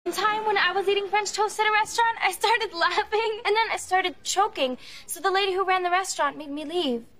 One time when I was eating French toast at a restaurant, I started laughing, and then I started choking. So the lady who ran the restaurant made me leave.